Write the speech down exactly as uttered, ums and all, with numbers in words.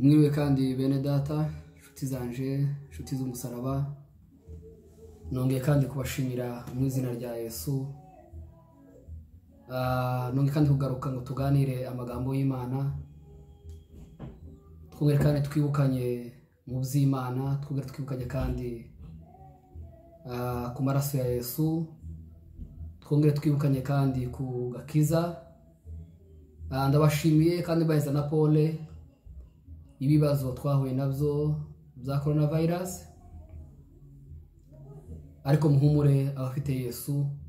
Mwiwe kandi bene data, nshuti zanje, nshuti z'umusaraba, nongeye kandi kubashimira mu izina rya Yesu. Ah, nongeye kandi kugaruka ngo tuganire amagambo y'Imana. Twongere kandi twibukanye mu by'Imana, twongere twibukanye kandi ah ku maraso ya Yesu. Twongere twibukanye kandi ku gakiza. Ah, ndabashimiye kandi baheza na Paul ibibazo twahuye nabyo bya coronavirus, ariko muhumure abafite Yesu